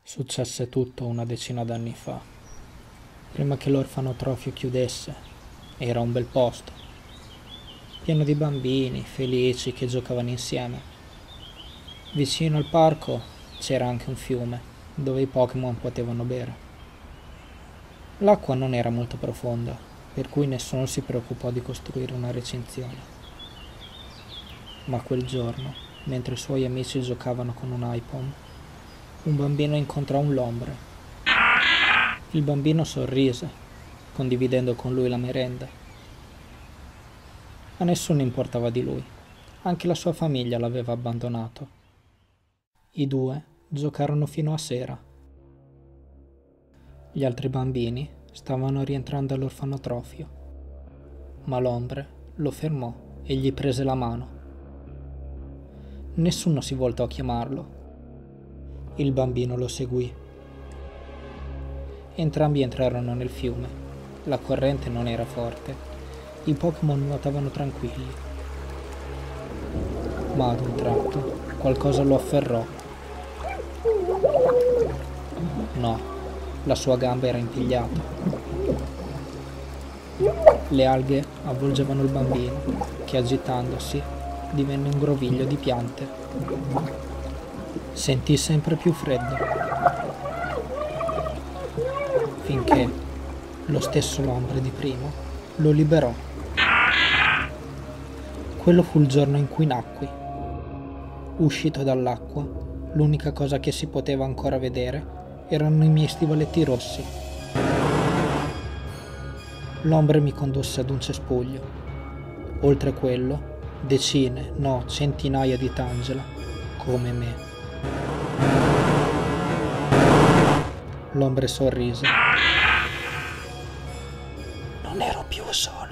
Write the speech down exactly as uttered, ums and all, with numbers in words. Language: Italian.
Successe tutto una decina d'anni fa, prima che l'orfanotrofio chiudesse. Era un bel posto, pieno di bambini felici che giocavano insieme. Vicino al parco c'era anche un fiume dove i Pokémon potevano bere. L'acqua non era molto profonda, per cui nessuno si preoccupò di costruire una recinzione. Ma quel giorno, mentre i suoi amici giocavano con un iPhone, un bambino incontrò un Lombre. Il bambino sorrise, condividendo con lui la merenda. A nessuno importava di lui, anche la sua famiglia l'aveva abbandonato. I due giocarono fino a sera. Gli altri bambini stavano rientrando all'orfanotrofio, ma Lombre lo fermò e gli prese la mano. Nessuno si voltò a chiamarlo. Il bambino lo seguì. Entrambi entrarono nel fiume. La corrente non era forte. I Pokémon nuotavano tranquilli. Ma ad un tratto qualcosa lo afferrò. No, la sua gamba era impigliata. Le alghe avvolgevano il bambino, che agitandosi divenne un groviglio di piante. Sentì sempre più freddo, finché lo stesso Lombre di prima lo liberò. Quello fu il giorno in cui nacqui. Uscito dall'acqua, l'unica cosa che si poteva ancora vedere erano i miei stivaletti rossi. Lombre mi condusse ad un cespuglio. Oltre quello, decine, no, centinaia di Tangela, come me. Lombre sorrise. Non ero più solo.